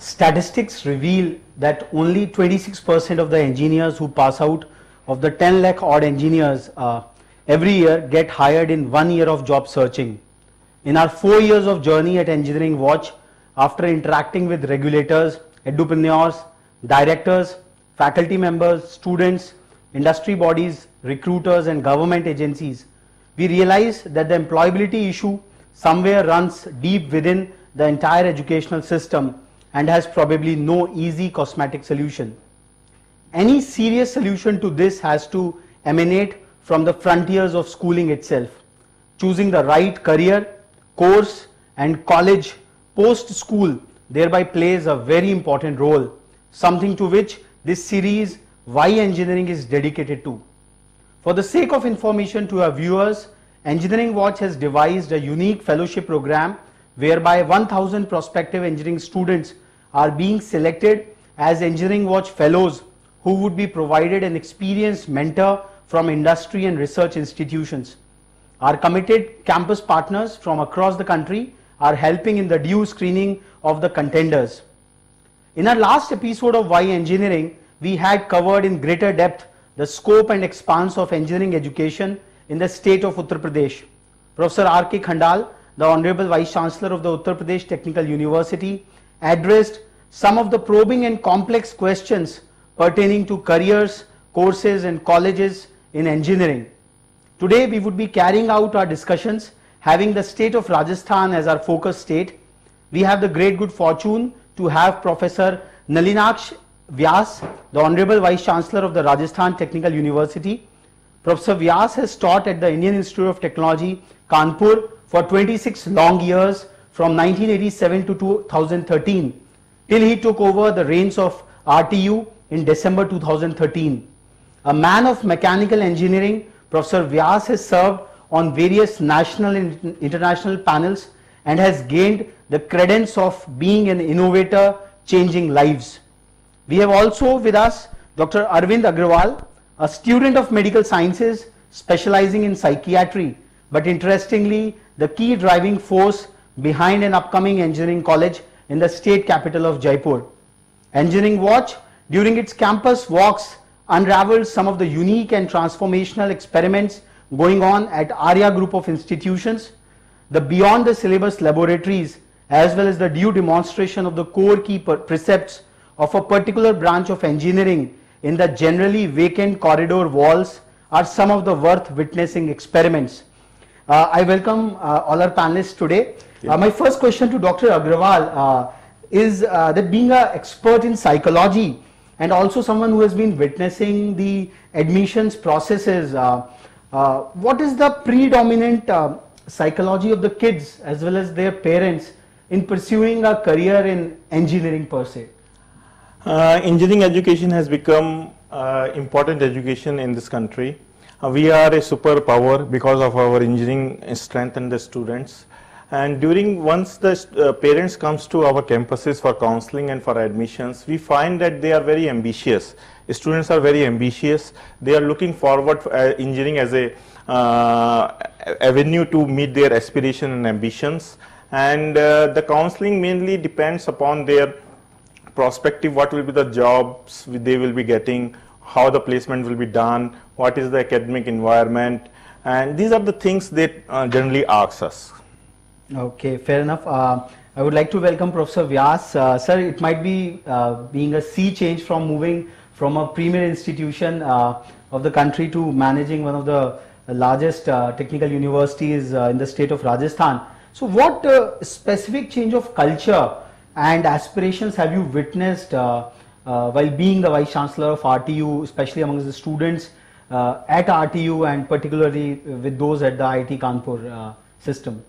Statistics reveal that only 26% of the engineers who pass out of the 10 lakh odd engineers every year get hired in 1 year of job searching. In our 4 years of journey at Engineering Watch, after interacting with regulators, edupreneurs, directors, faculty members, students, industry bodies, recruiters and government agencies, we realize that the employability issue somewhere runs deep within the entire educational system and has probably no easy cosmetic solution. Any serious solution to this has to emanate from the frontiers of schooling itself. Choosing the right career, course and college post-school thereby plays a very important role, something to which this series Why Engineering is dedicated to. For the sake of information to our viewers, Engineering Watch has devised a unique fellowship program whereby 1000 prospective engineering students are being selected as Engineering Watch fellows who would be provided an experienced mentor from industry and research institutions. Our committed campus partners from across the country are helping in the due screening of the contenders. In our last episode of Why Engineering, we had covered in greater depth the scope and expanse of engineering education in the state of Uttar Pradesh. Professor R.K. Khandal, the Honorable Vice Chancellor of the Uttar Pradesh Technical University, addressed some of the probing and complex questions pertaining to careers, courses and colleges in engineering. Today we would be carrying out our discussions having the state of Rajasthan as our focus state. We have the great good fortune to have Professor Nalinaksh Vyas, the Honorable Vice Chancellor of the Rajasthan Technical University. Professor Vyas has taught at the Indian Institute of Technology, Kanpur for 26 long years from 1987 to 2013 till he took over the reins of RTU in December 2013. A man of mechanical engineering, Professor Vyas has served on various national and international panels and has gained the credence of being an innovator changing lives. We have also with us Dr. Arvind Agrawal, a student of medical sciences specializing in psychiatry, but interestingly the key driving force behind an upcoming engineering college in the state capital of Jaipur. Engineering Watch, during its campus walks, unravels some of the unique and transformational experiments going on at Arya Group of institutions, the beyond the syllabus laboratories, as well as the due demonstration of the core key precepts of a particular branch of engineering in the generally vacant corridor walls are some of the worth witnessing experiments. I welcome all our panelists today. My first question to Dr. Agrawal is that being an expert in psychology and also someone who has been witnessing the admissions processes, what is the predominant psychology of the kids as well as their parents in pursuing a career in engineering per se? Engineering education has become important education in this country. We are a superpower because of our engineering strength and the students. And once the parents comes to our campuses for counseling and for admissions, we find that they are very ambitious. Students are very ambitious. They are looking forward to engineering as a avenue to meet their aspiration and ambitions. And the counseling mainly depends upon their prospective, what will be the jobs they will be getting, how the placement will be done, what is the academic environment, and these are the things they generally ask us. Okay, fair enough. I would like to welcome Professor Vyas. Sir, it might be being a sea change from moving from a premier institution of the country to managing one of the largest technical universities in the state of Rajasthan. So what specific change of culture and aspirations have you witnessed while being the Vice Chancellor of RTU, especially amongst the students at RTU and particularly with those at the IIT Kanpur system?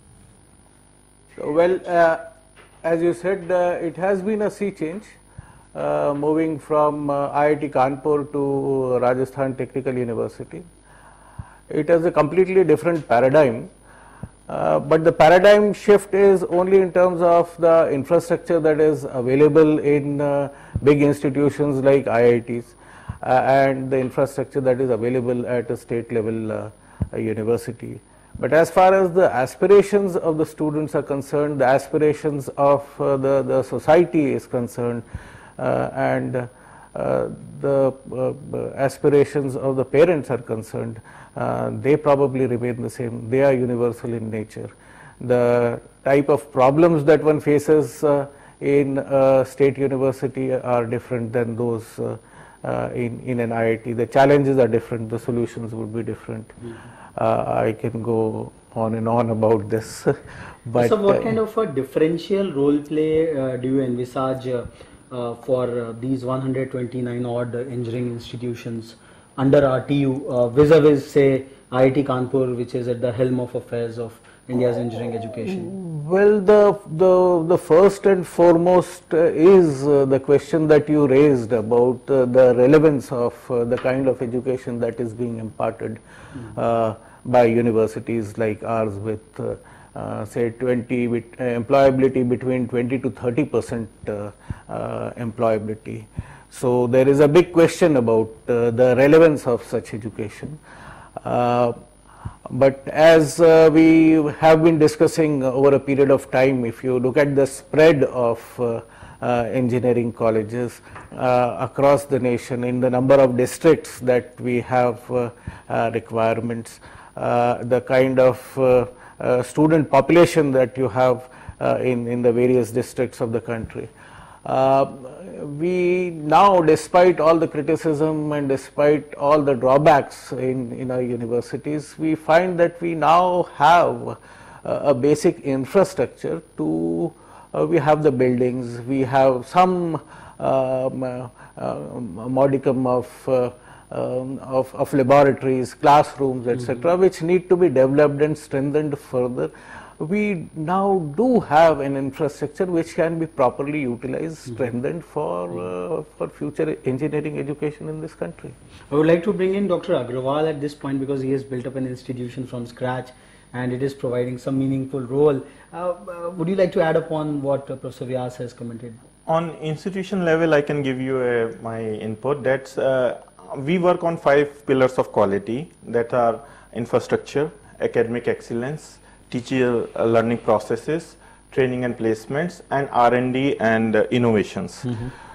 Well, as you said, it has been a sea change moving from IIT Kanpur to Rajasthan Technical University. It is a completely different paradigm. But the paradigm shift is only in terms of the infrastructure that is available in big institutions like IITs and the infrastructure that is available at a state level university. But as far as the aspirations of the students are concerned, the aspirations of the society is concerned, and the aspirations of the parents are concerned, they probably remain the same. They are universal in nature. The type of problems that one faces in a state university are different than those in an IIT. The challenges are different, the solutions would be different. I can go on and on about this. But so what kind of a differential role play do you envisage for these 129 odd engineering institutions under RTU vis-a-vis say IIT Kanpur, which is at the helm of affairs of India's engineering education? Well, the first and foremost is the question that you raised about the relevance of the kind of education that is being imparted by universities like ours with say employability between 20 to 30% employability. So there is a big question about the relevance of such education. But as we have been discussing over a period of time, if you look at the spread of engineering colleges across the nation in the number of districts that we have requirements, the kind of student population that you have in the various districts of the country. We now, despite all the criticism and despite all the drawbacks in our universities, we find that we now have a basic infrastructure to, we have the buildings, we have some modicum of laboratories, classrooms, etc., which need to be developed and strengthened further. We now do have an infrastructure which can be properly utilized, strengthened for future engineering education in this country. I would like to bring in Dr. Agrawal at this point because he has built up an institution from scratch and it is providing some meaningful role. Would you like to add upon what Professor Vyas has commented? On institution level, I can give you my input. That's we work on 5 pillars of quality that are infrastructure, academic excellence, teacher learning processes, training and placements, and R&D and innovations.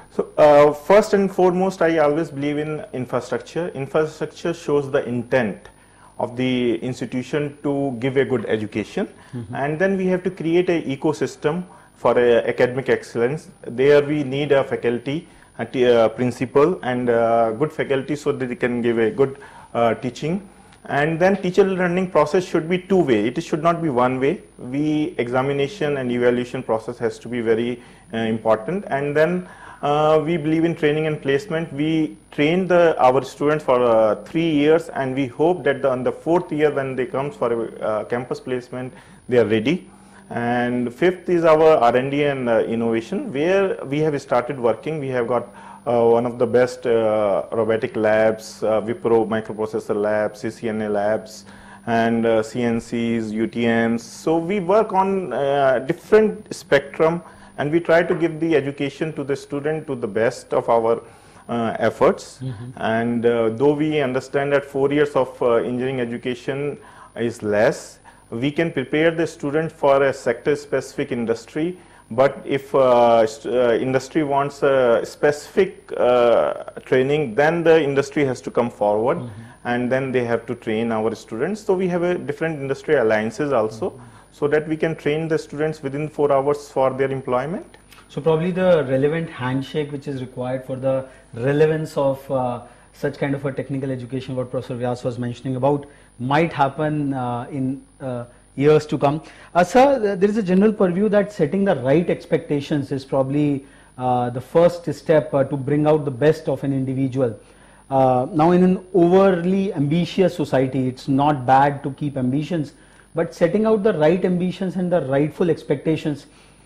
So first and foremost, I always believe in infrastructure. Infrastructure shows the intent of the institution to give a good education, and then we have to create an ecosystem for academic excellence. There we need a faculty, a principal, and good faculty so that they can give a good teaching. And then teacher learning process should be two-way. It should not be one way. Examination and evaluation process has to be very important. And then we believe in training and placement. We train our students for 3 years, and we hope that on the 4th year when they come for a campus placement, they are ready. And 5th is our R&D and innovation, where we have started working. We have got one of the best robotic labs, Wipro microprocessor labs, CCNA labs, and CNCs, UTMs. So we work on different spectrum, and we try to give the education to the student to the best of our efforts. And though we understand that 4 years of engineering education is less, we can prepare the student for a sector-specific industry. But if industry wants a specific training, then the industry has to come forward, and then they have to train our students. So we have a different industry alliances also, so that we can train the students within 4 hours for their employment. So probably the relevant handshake which is required for the relevance of such kind of a technical education, what Professor Vyas was mentioning about, might happen in years to come. Sir, there is a general purview that setting the right expectations is probably the first step to bring out the best of an individual. Now in an overly ambitious society, it's not bad to keep ambitions, but setting out the right ambitions and the rightful expectations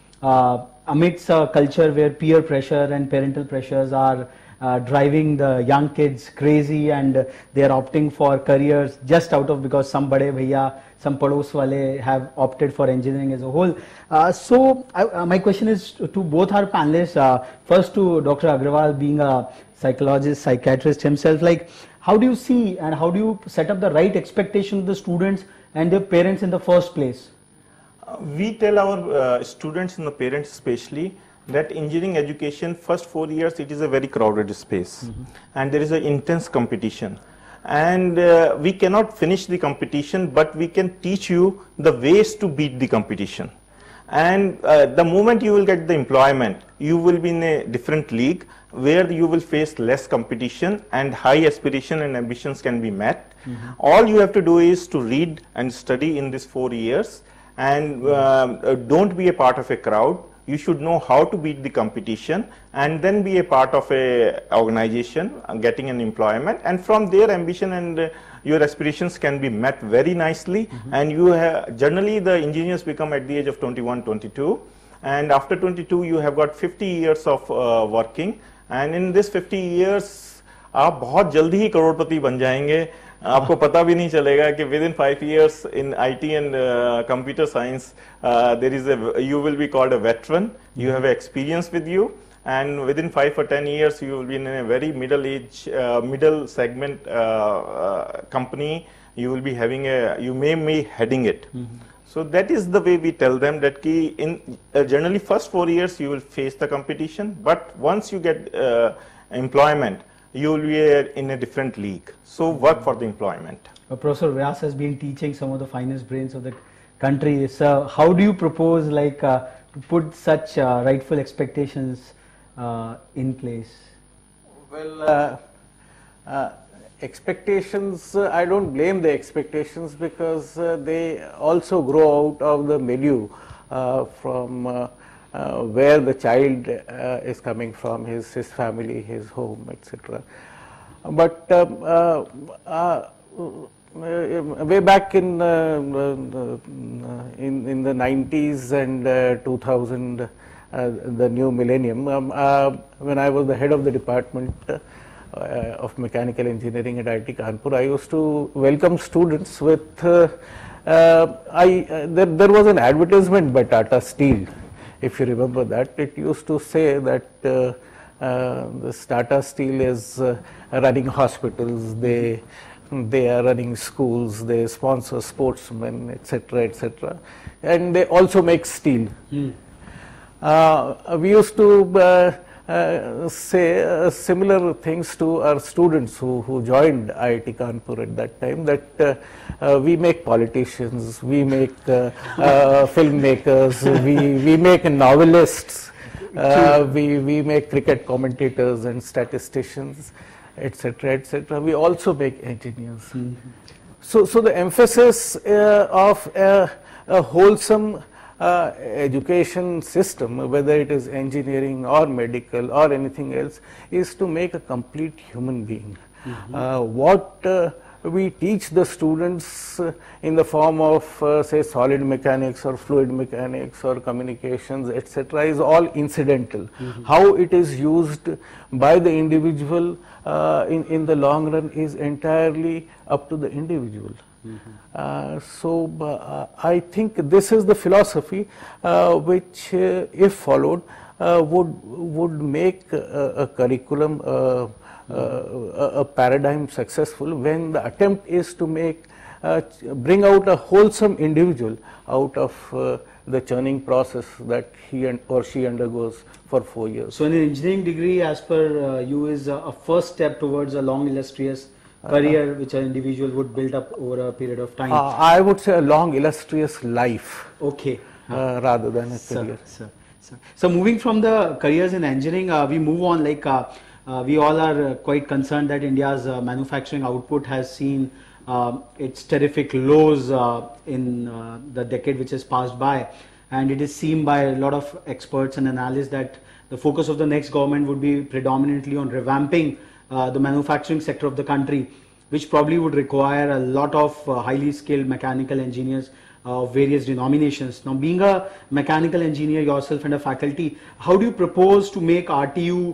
amidst a culture where peer pressure and parental pressures are driving the young kids crazy, and they are opting for careers just out of because some bade bhaiya, some pados wale have opted for engineering as a whole. So my question is to both our panelists, first to Dr. Agrawal, being a psychologist, psychiatrist himself, like how do you see and how do you set up the right expectation of the students and their parents in the first place? We tell our students and the parents especially that engineering education first 4 years it is a very crowded space, and there is an intense competition, and we cannot finish the competition, but we can teach you the ways to beat the competition. And the moment you will get the employment, you will be in a different league where you will face less competition and high aspiration and ambitions can be met. All you have to do is to read and study in these 4 years, and don't be a part of a crowd. You should know how to beat the competition and then be a part of a organization, getting an employment, and from there ambition and your aspirations can be met very nicely. And you have, generally the engineers become at the age of 21, 22, and after 22 you have got 50 years of working, and in this 50 years आप बहुत जल्दी ही करोड़पति बन जाएंगे. आपको पता भी नहीं चलेगा कि within 5 years in IT and computer science there is you will be called a veteran. You have experience with you, and within 5 or 10 years you will be in a very middle segment company. You will be having you may be heading it. So that is the way we tell them that in generally first 4 years you will face the competition, but once you get employment, you will be in a different league. So work for the employment. Professor Vyas has been teaching some of the finest brains of the country. So how do you propose to put such rightful expectations in place? Well, expectations, I don't blame the expectations, because they also grow out of the milieu from where the child is coming from, his family, his home, etc. But way back in the 90s and 2000, the new millennium, when I was the head of the department of mechanical engineering at IIT Kanpur, I used to welcome students with there was an advertisement by Tata Steel. If you remember that, it used to say that this Tata Steel is running hospitals, they are running schools, they sponsor sportsmen, etc., etc., and they also make steel. We used to say similar things to our students who joined IIT Kanpur at that time, that we make politicians, we make filmmakers, we make novelists, we make cricket commentators and statisticians, etc., etc. We also make engineers. So the emphasis of a wholesome education system, whether it is engineering or medical or anything else, is to make a complete human being. What we teach the students in the form of say solid mechanics or fluid mechanics or communications, etc., is all incidental. How it is used by the individual in the long run is entirely up to the individual. So I think this is the philosophy which, if followed, would make a curriculum, a paradigm successful, when the attempt is to bring out a wholesome individual out of the churning process that he or she undergoes for 4 years. So an engineering degree, as per you, is a first step towards a long illustrious career which an individual would build up over a period of time. I would say a long illustrious life. Okay. Rather than a career. So moving from the careers in engineering, we move on, we all are quite concerned that India's manufacturing output has seen its terrific lows in the decade which has passed by, and it is seen by a lot of experts and analysts that the focus of the next government would be predominantly on revamping the manufacturing sector of the country, which probably would require a lot of highly skilled mechanical engineers of various denominations. Now, being a mechanical engineer yourself and a faculty, how do you propose to make RTU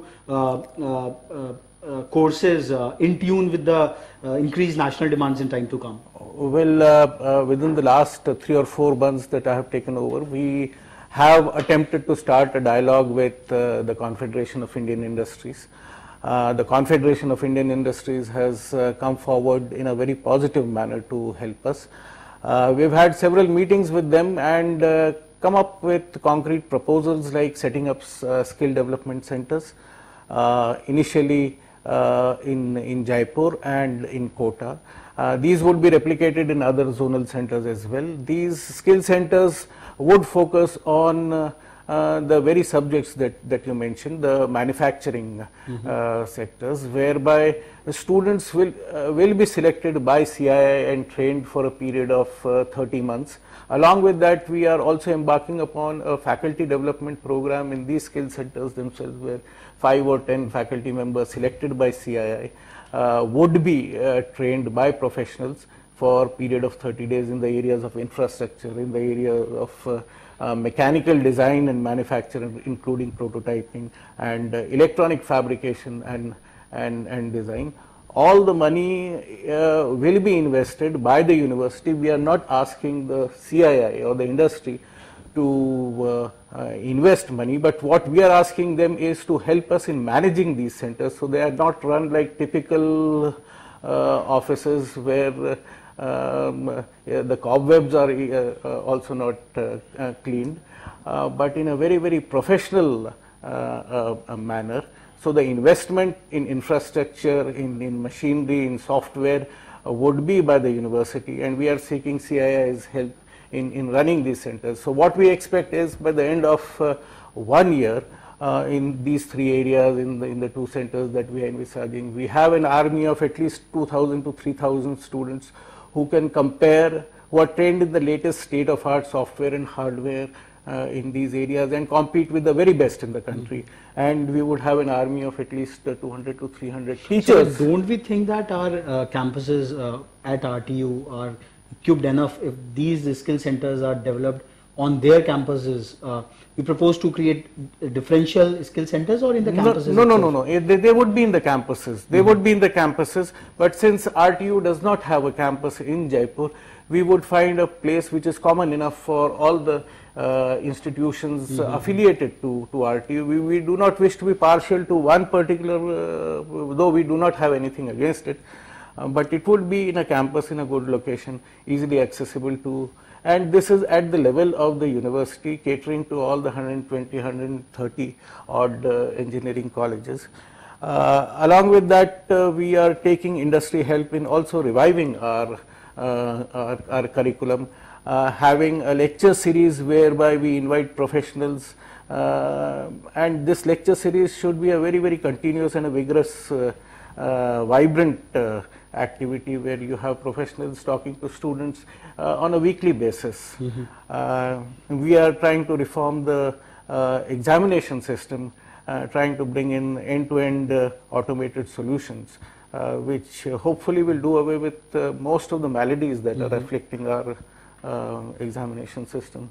courses in tune with the increased national demands in time to come? Well, within the last 3 or 4 months that I have taken over, we have attempted to start a dialogue with the Confederation of Indian Industries. The Confederation of Indian Industries has come forward in a very positive manner to help us. We've had several meetings with them and come up with concrete proposals like setting up skill development centers, initially in Jaipur and in Kota. These would be replicated in other zonal centers as well. These skill centers would focus on the very subjects that you mentioned, the manufacturing sectors, whereby the students will be selected by CII and trained for a period of 30 months. Along with that, we are also embarking upon a faculty development program in these skill centers themselves, where 5 or 10 faculty members selected by CII would be trained by professionals for a period of 30 days in the areas of infrastructure, in the area of mechanical design and manufacturing, including prototyping and electronic fabrication and design. All the money will be invested by the university. We are not asking the CII or the industry to invest money, but what we are asking them is to help us in managing these centers, so they are not run like typical offices where the cobwebs are also not cleaned, but in a very professional manner. So the investment in infrastructure, in machinery, in software would be by the university, and we are seeking CII's help in running these centers. So what we expect is by the end of 1 year, in these 3 areas, in the 2 centers that we are envisaging, we have an army of at least 2,000 to 3,000 students who can compare, who are trained in the latest state-of-art software and hardware in these areas and compete with the very best in the country. And we would have an army of at least 200 to 300 teachers. So don't we think that our campuses at RTU are equipped enough if these skill centers are developed on their campuses? You propose to create differential skill centers or in the campuses? No. They would be in the campuses. They would be in the campuses. But since RTU does not have a campus in Jaipur, we would find a place which is common enough for all the institutions affiliated to RTU. We do not wish to be partial to one particular, though we do not have anything against it. But it would be in a campus in a good location, easily accessible to, and this is at the level of the university, catering to all the 120, 130 odd engineering colleges. Along with that, we are taking industry help in also reviving our curriculum, having a lecture series whereby we invite professionals, and this lecture series should be a very continuous and a vigorous, vibrant activity where you have professionals talking to students on a weekly basis. We are trying to reform the examination system, trying to bring in end-to-end automated solutions, which hopefully will do away with most of the maladies that are afflicting our examination system.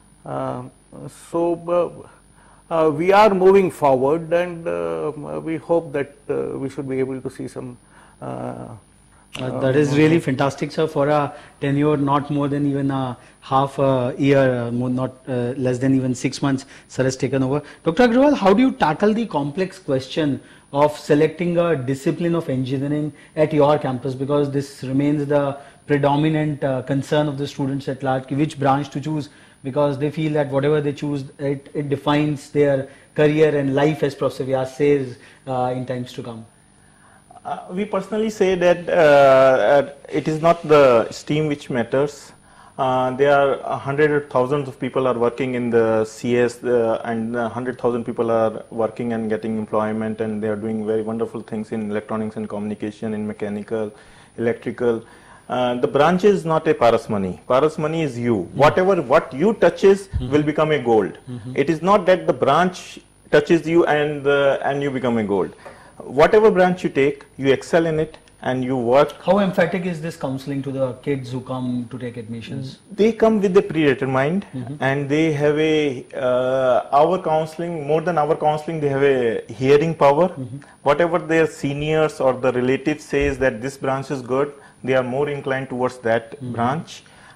We are moving forward, and we hope that we should be able to see some that is really fantastic, sir, for a tenure not more than even a half a year, not less than even 6 months, sir has taken over. Dr. Agrawal, how do you tackle the complex question of selecting a discipline of engineering at your campus, because this remains the predominant concern of the students at large, which branch to choose, because they feel that whatever they choose, it defines their career and life, as Professor Vyas says, in times to come. We personally say that it is not the stream which matters. There are hundreds of thousands of people are working in the CS, and 100,000 people are working and getting employment, and they are doing very wonderful things in electronics and communication, in mechanical, electrical. The branch is not a Paras money. Paras money is you. What you touches will become a gold. It is not that the branch touches you and you become a gold. Whatever branch you take, you excel in it and you work. How emphatic is this counseling to the kids who come to take admissions? They come with a predetermined, and they have our counseling, more than our counseling, they have a hearing power. Whatever their seniors or the relatives says that this branch is good, they are more inclined towards that branch.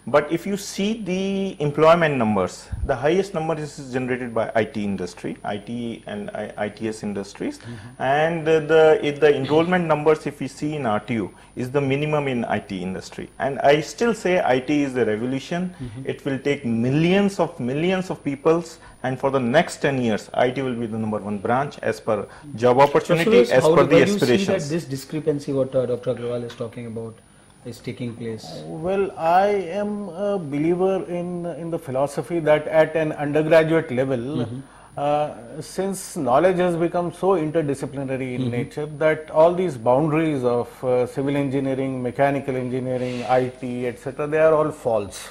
But if you see the employment numbers, the highest number is generated by IT industry, IT and ITS industries, and the enrollment numbers, if we see in RTU, is the minimum in IT industry. And I still say IT is the revolution. It will take millions of peoples, and for the next 10 years, IT will be the #1 branch as per job opportunity, as per the aspirations. Do you see that this discrepancy what Dr. Agrawal is talking about is taking place? Well, I am a believer in the philosophy that at an undergraduate level, since knowledge has become so interdisciplinary in nature, that all these boundaries of civil engineering, mechanical engineering, IT, etc., they are all false.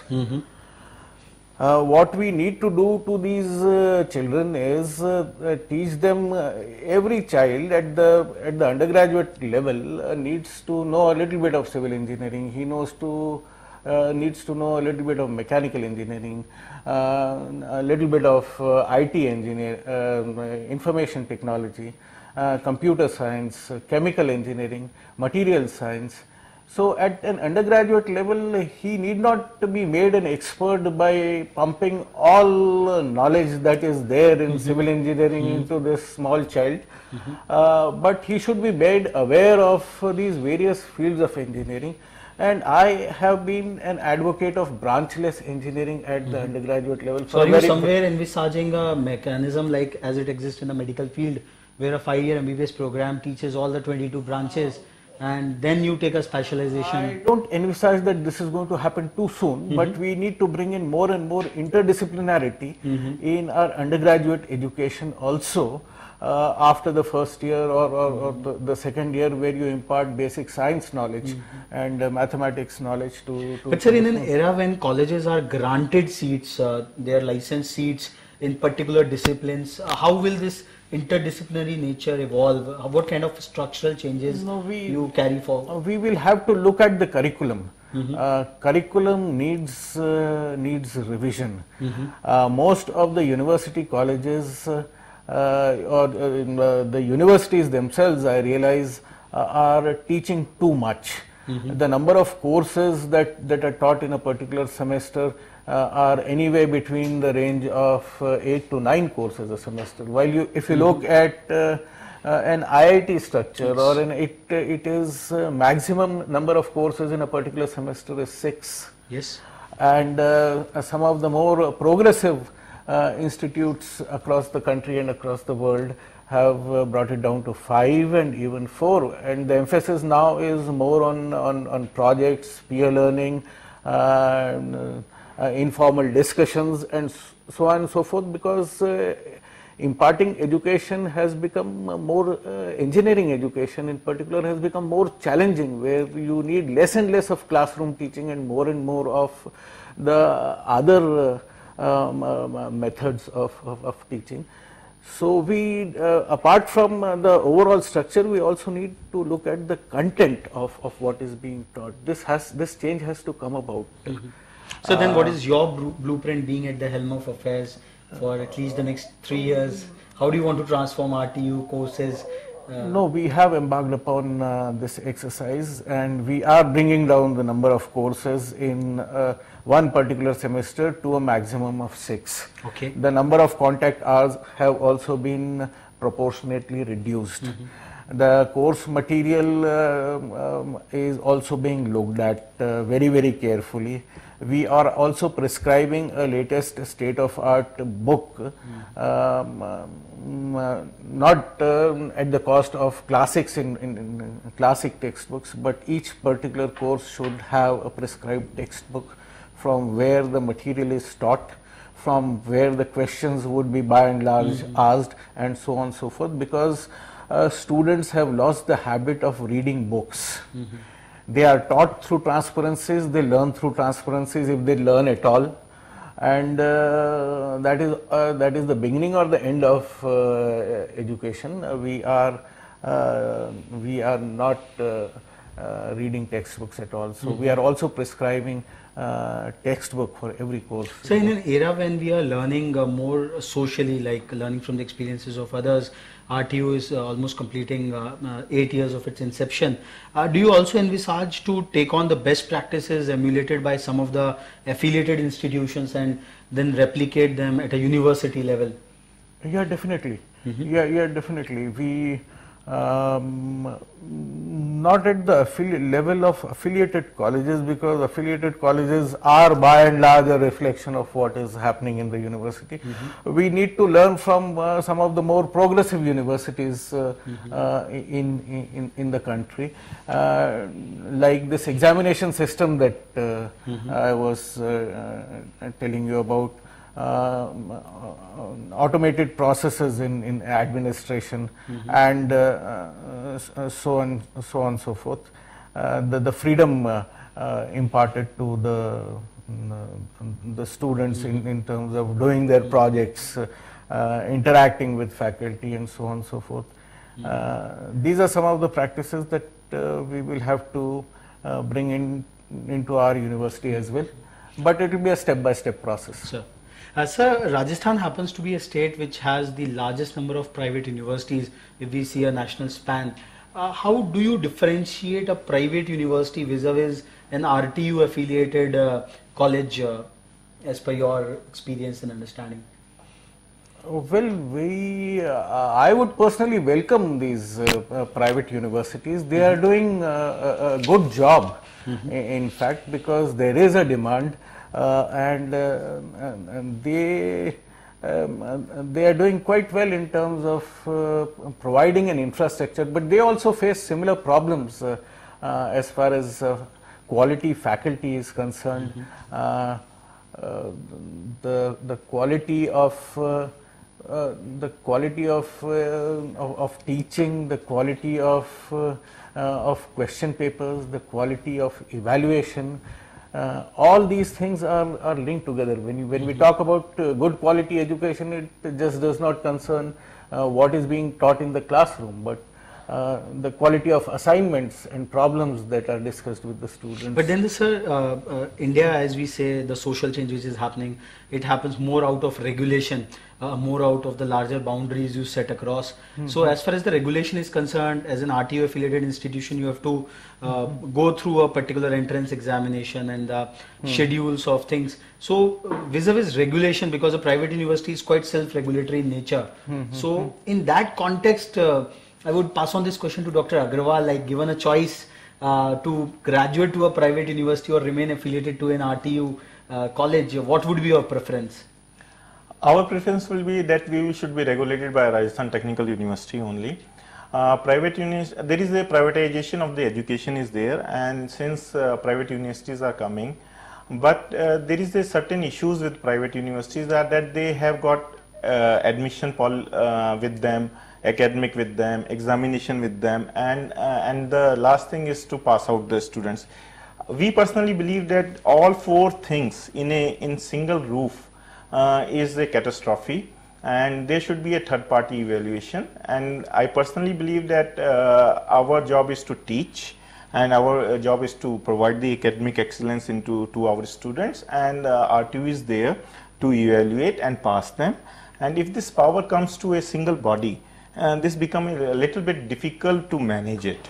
What we need to do to these children is teach them. Every child at the undergraduate level needs to know a little bit of civil engineering. He needs to know a little bit of mechanical engineering, a little bit of IT information technology, computer science, chemical engineering, material science. So at an undergraduate level, he need not be made an expert by pumping all knowledge that is there in civil engineering into this small child, but he should be made aware of these various fields of engineering. And I have been an advocate of branchless engineering at the undergraduate level. So are you somewhere envisaging a mechanism like as it exists in the medical field, where a 5-year MBBS program teaches all the 22 branches, and then you take a specialization? I don't envisage that this is going to happen too soon, but we need to bring in more and more interdisciplinarity in our undergraduate education also, after the first year or the second year, where you impart basic science knowledge and mathematics knowledge to But sir, in an era when colleges are granted seats, they are licensed seats in particular disciplines, how will this interdisciplinary nature evolve? What kind of structural changes you carry forward? We will have to look at the curriculum. Curriculum needs revision. Most of the university colleges the universities themselves, I realize, are teaching too much. The number of courses that are taught in a particular semester are anywhere between the range of 8 to 9 courses a semester. While if you look at an IIT structure, or it is maximum number of courses in a particular semester is 6. Yes. And some of the more progressive institutes across the country and across the world have brought it down to 5 and even 4, and the emphasis now is more on projects, peer learning, informal discussions, and so on and so forth, because imparting education has become more, engineering education in particular has become more challenging, where you need less and less of classroom teaching and more of the other methods of teaching. So we, apart from the overall structure, we also need to look at the content of what is being taught. This change has to come about. So then what is your blueprint, being at the helm of affairs for at least the next 3 years? How do you want to transform RTU courses? No, we have embarked upon this exercise, and we are bringing down the number of courses in one particular semester to a maximum of 6. Okay. The number of contact hours have also been proportionately reduced. The course material is also being looked at very carefully. We are also prescribing a latest state-of-art book, not at the cost of classics in classic textbooks, but each particular course should have a prescribed textbook from where the material is taught, from where the questions would be by and large asked, and so on and so forth, because students have lost the habit of reading books. They are taught through transparencies, they learn through transparencies, if they learn at all, and that is the beginning or the end of education. We are not reading textbooks at all. So we are also prescribing textbook for every course. So in an era when we are learning more socially, like learning from the experiences of others, RTU is almost completing 8 years of its inception. Do you also envisage to take on the best practices emulated by some of the affiliated institutions and then replicate them at a university level? Yeah, definitely. Yeah, definitely. We not at the level of affiliated colleges, because affiliated colleges are by and large a reflection of what is happening in the university. We need to learn from some of the more progressive universities in the country, like this examination system that I was telling you about. Automated processes in administration, and so on and so forth. The freedom imparted to the students in terms of doing their projects, interacting with faculty, and so on and so forth. These are some of the practices that we will have to bring into our university as well, but it will be a step-by-step process. Sure. Sir, Rajasthan happens to be a state which has the largest number of private universities if we see a national span. How do you differentiate a private university vis-a-vis an RTU affiliated college as per your experience and understanding? Well, I would personally welcome these private universities. They are doing a good job, in fact, because there is a demand. And they are doing quite well in terms of providing an infrastructure, but they also face similar problems as far as quality faculty is concerned. The quality of teaching, the quality of question papers, the quality of evaluation. All these things are linked together. When we talk about good quality education, it just does not concern what is being taught in the classroom, but the quality of assignments and problems that are discussed with the students. But then, sir, India, as we say, the social change which is happening, it happens more out of regulation, more out of the larger boundaries you set across. So as far as the regulation is concerned, as an RTU affiliated institution, you have to go through a particular entrance examination and the schedules of things. So vis-a-vis regulation, because a private university is quite self-regulatory in nature. So in that context, I would pass on this question to Dr. Agarwal, like given a choice to graduate to a private university or remain affiliated to an RTU college, what would be your preference? Our preference will be that we should be regulated by Rajasthan Technical University only. There is a privatization of the education is there, and since private universities are coming, but there is a certain issues with private universities that they have got admission with them, academic with them, examination with them, and the last thing is to pass out the students. We personally believe that all four things in single roof is a catastrophe, and there should be a third party evaluation. And I personally believe that our job is to teach, and our job is to provide the academic excellence to our students, and RTU is there to evaluate and pass them. And if this power comes to a single body, this becomes a little bit difficult to manage it.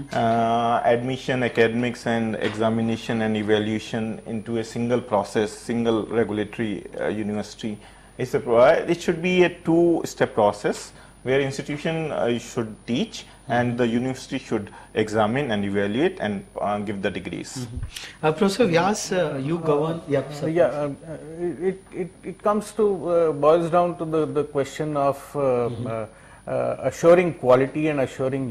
Admission, academics, and examination and evaluation into a single process, single regulatory university. It should be a two-step process where institution should teach and the university should examine and evaluate and give the degrees. Professor Vyas, you govern. It comes to boils down to the question of assuring quality and assuring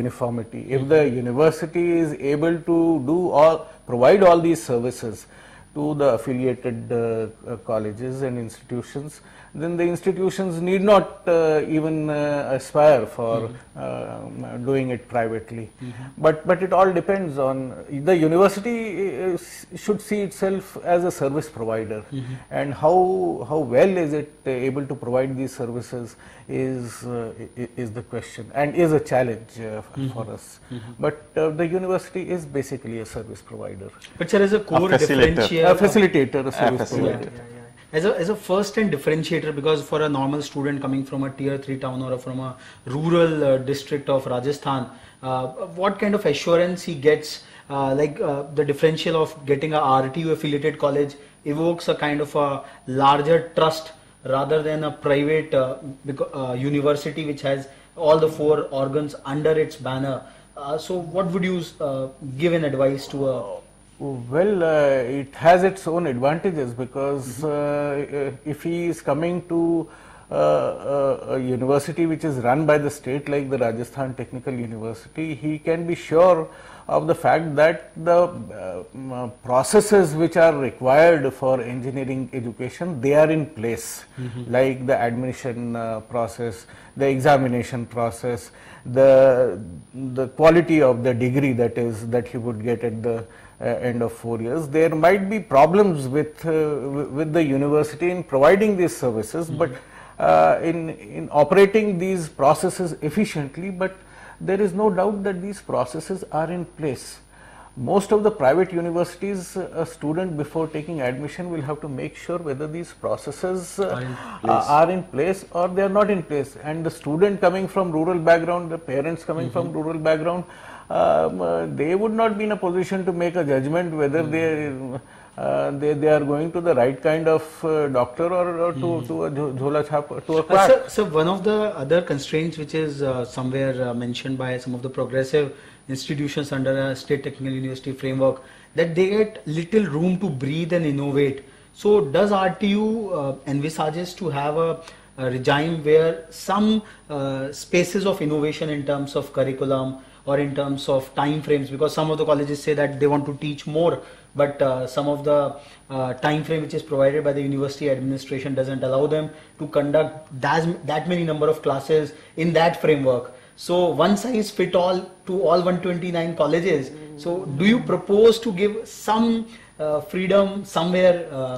uniformity. If the university is able to provide all these services to the affiliated colleges and institutions, then the institutions need not even aspire for doing it privately. But it all depends on the university should see itself as a service provider, and how well is it able to provide these services is the question, and is a challenge for us. But the university is basically a service provider. But sir, as a core facilitator, a service provider. As a first and differentiator, because for a normal student coming from a tier 3 town or from a rural district of Rajasthan, what kind of assurance he gets, the differential of getting a RTU affiliated college evokes a kind of a larger trust rather than a private university which has all the 4 organs under its banner. So what would you give an advice to a... Well, it has its own advantages, because if he is coming to a university which is run by the state like the Rajasthan Technical University, he can be sure of the fact that the processes which are required for engineering education, they are in place, like the admission process, the examination process, the quality of the degree that he would get at the end of 4 years. There might be problems with the university in providing these services, but in operating these processes efficiently, but there is no doubt that these processes are in place. Most of the private universities, a student before taking admission will have to make sure whether these processes are in place or they are not in place. And the student coming from rural background, the parents coming from rural background, they would not be in a position to make a judgment whether they are going to the right kind of doctor or to a jhola chhap, to a quack. So one of the other constraints which is somewhere mentioned by some of the progressive institutions under a state technical university framework, that they get little room to breathe and innovate. So does RTU envisages to have a regime where some spaces of innovation in terms of curriculum or in terms of time frames, because some of the colleges say that they want to teach more, but some of the time frame which is provided by the university administration doesn't allow them to conduct that many number of classes in that framework. So one size fit all to all 129 colleges. So do you propose to give some freedom somewhere?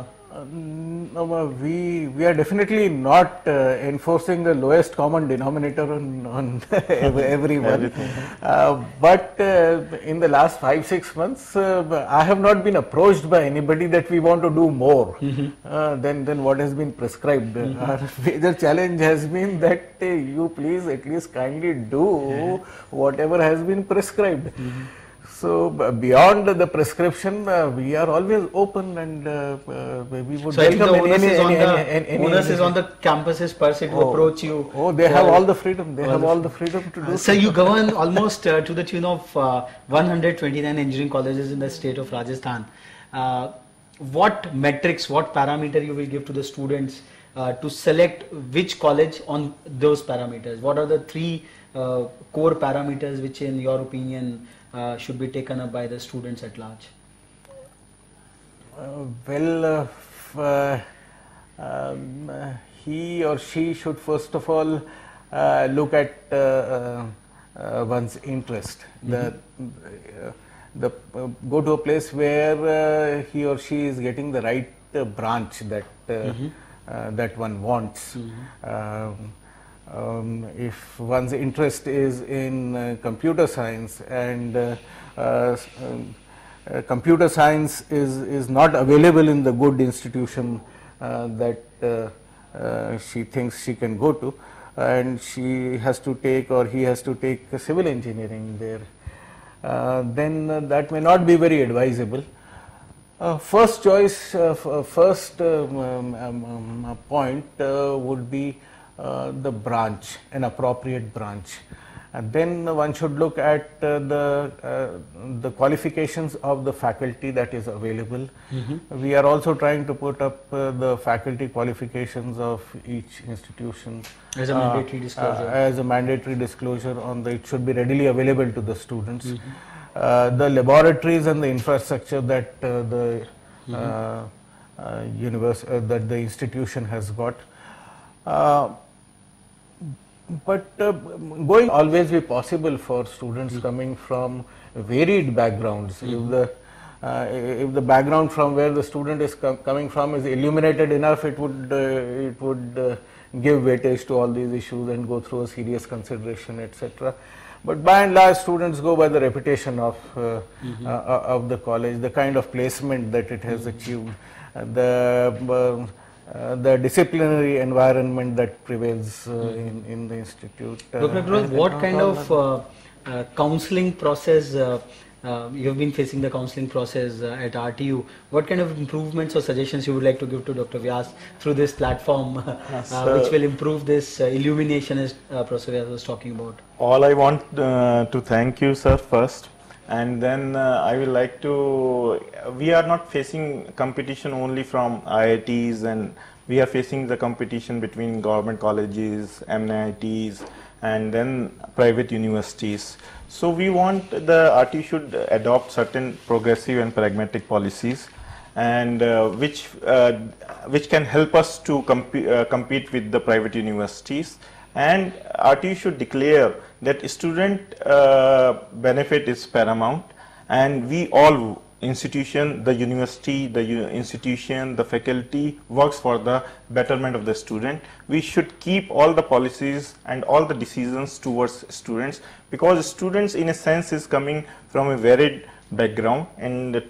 We are definitely not enforcing the lowest common denominator on everyone. But in the last 5-6 months, I have not been approached by anybody that we want to do more than what has been prescribed. Our major challenge has been that you please at least kindly do whatever has been prescribed. So beyond the prescription, we are always open, and we would welcome the onus is on the campuses per se to approach you. Oh, they have all the freedom. They have all the freedom to do. So you govern almost to the tune of 129 engineering colleges in the state of Rajasthan. What metrics, what parameter you will give to the students to select which college on those parameters? What are the 3 core parameters which, in your opinion, should be taken up by the students at large? He or she should first of all look at one's interest. Go to a place where he or she is getting the right branch that one wants. If one's interest is in computer science, and computer science is not available in the good institution that she thinks she can go to, and she has to take, or he has to take, civil engineering there, then that may not be very advisable. First choice, first point would be the branch, an appropriate branch, and then one should look at the qualifications of the faculty that is available. We are also trying to put up the faculty qualifications of each institution as a mandatory disclosure. It should be readily available to the students. The laboratories and the infrastructure that the that the institution has got. But going always be possible for students coming from varied backgrounds. If the background from where the student is coming from is illuminated enough, it would give weightage to all these issues and go through a serious consideration, etc. But by and large, students go by the reputation of the college, the kind of placement that it has achieved, the disciplinary environment that prevails in the institute. Dr. Agrawal, what kind of counseling process, you have been facing the counseling process at RTU, what kind of improvements or suggestions you would like to give to Dr. Vyas through this platform which will improve this illumination as Professor Vyas was talking about? All I want to thank you, sir, first. And then I will like to, we are not facing competition only from IITs, and we are facing the competition between government colleges, MNITs, and then private universities. So we want the RT should adopt certain progressive and pragmatic policies, and which can help us to compete with the private universities. And RT should declare that student benefit is paramount, and we all, institution, the university, the institution, the faculty works for the betterment of the student. We should keep all the policies and all the decisions towards students, because students in a sense is coming from a varied background, and the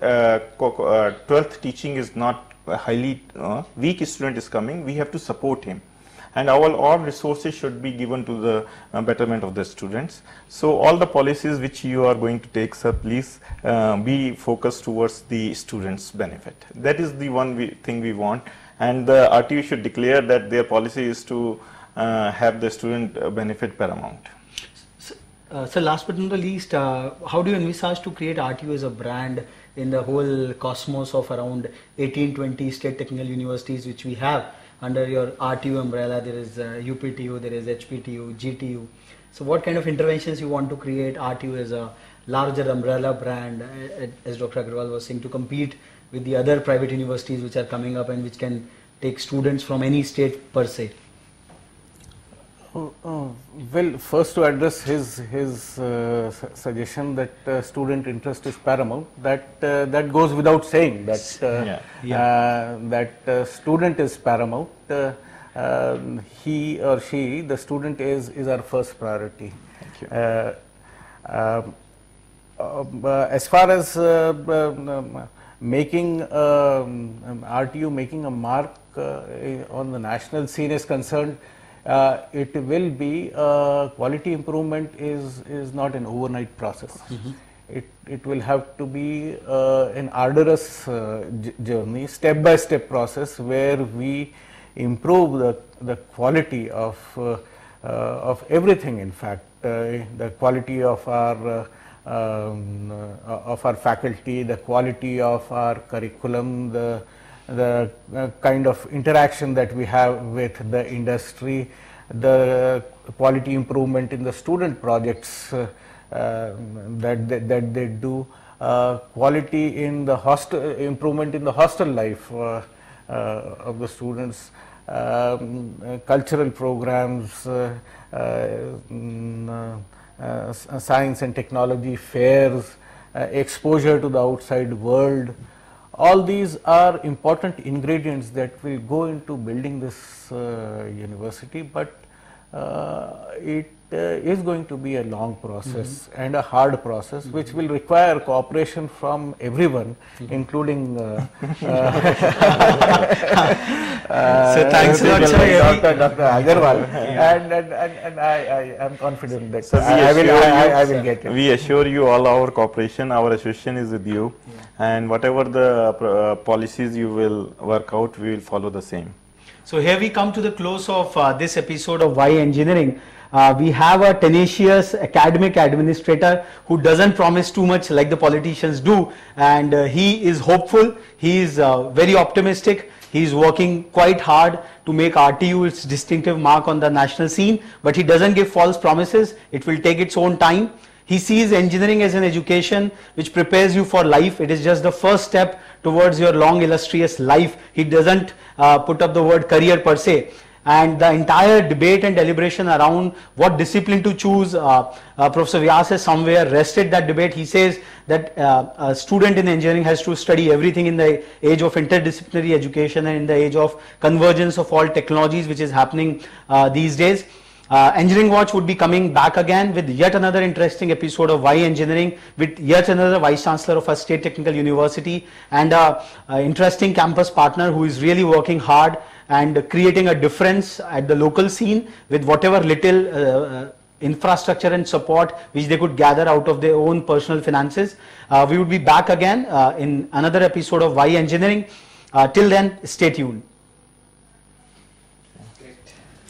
12th teaching is not a highly weak student is coming. We have to support him, and all resources should be given to the betterment of the students. So all the policies which you are going to take, sir, please be focused towards the students' benefit. That is the one thing we want, and the RTU should declare that their policy is to have the student benefit paramount. So last but not the least, how do you envisage to create RTU as a brand in the whole cosmos of around 18-20 state technical universities which we have? Under your RTU umbrella, there is UPTU, there is HPTU, GTU. So what kind of interventions you want to create RTU as a larger umbrella brand, as Dr. Agrawal was saying, to compete with the other private universities which are coming up and which can take students from any state per se? Well, first to address his suggestion that student interest is paramount, that goes without saying, that that student is paramount. He or she, the student is our first priority. Thank you. As far as making RTU making a mark on the national scene is concerned, it will be quality improvement is not an overnight process. It will have to be an arduous journey, step by step process, where we improve the quality of everything. In fact, the quality of our faculty, the quality of our curriculum, the kind of interaction that we have with the industry, the quality improvement in the student projects that they do, quality in the improvement in the hostel life of the students, cultural programs, science and technology fairs, exposure to the outside world. All these are important ingredients that will go into building this university, but it is going to be a long process and a hard process, which will require cooperation from everyone, including so thanks a lot, Dr. Agarwal, and I am confident that I will get it. We assure you all our cooperation. Our association is with you, and whatever the policies you will work out, we will follow the same. So here we come to the close of this episode of Why Engineering. We have a tenacious academic administrator who doesn't promise too much like the politicians do, and he is hopeful, he is very optimistic, he is working quite hard to make RTU its distinctive mark on the national scene, but he doesn't give false promises. It will take its own time. He sees engineering as an education which prepares you for life. It is just the first step towards your long illustrious life. He doesn't put up the word career per se. And the entire debate and deliberation around what discipline to choose, Professor Vyas has somewhere rested that debate. He says that a student in engineering has to study everything in the age of interdisciplinary education and in the age of convergence of all technologies which is happening these days. Engineering Watch would be coming back again with yet another interesting episode of Why Engineering, with yet another Vice Chancellor of a state technical university and a interesting campus partner who is really working hard and creating a difference at the local scene with whatever little infrastructure and support which they could gather out of their own personal finances. We would be back again in another episode of Why Engineering. Till then, stay tuned. Great.